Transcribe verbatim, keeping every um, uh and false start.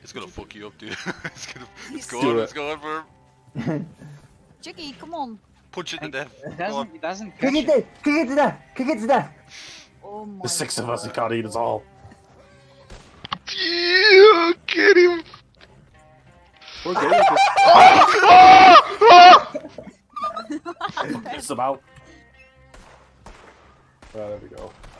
It's gonna fuck you up, dude. It's gonna. It's Do going. it. It's going for him. Jiggy, come on. Punch it to And death. It Go on. doesn't, it doesn't Kick catch it it. to, kick it to death, kick it to death. Oh my The six of us, he can't eat us all. Yeah, get him. We're good. It's about. Right, there we go.